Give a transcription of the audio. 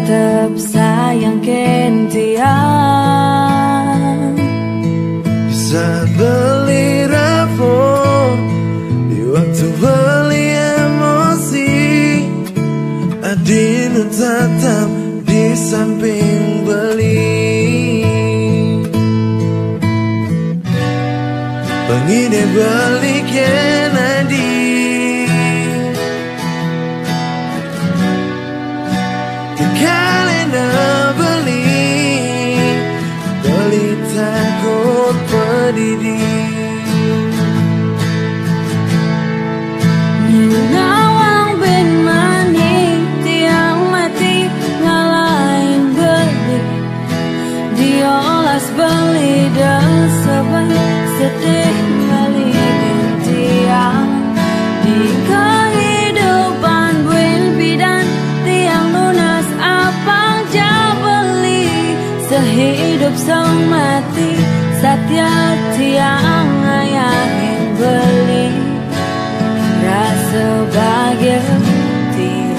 tetap sayang kentian. Bisa beli rapor di waktu beli emosi, adinu tetap di samping beli. Pengine balik Kennedy, kalenda beli takut pedidi. Nawang bin mani tiang mati ngalahin beli, diolas beli dan sebab sedih kali tiang di kehidupan buin bidan tiang lunas apa jabeli sehidup semati satya tiang ayahin beli rasa bahagia tiang.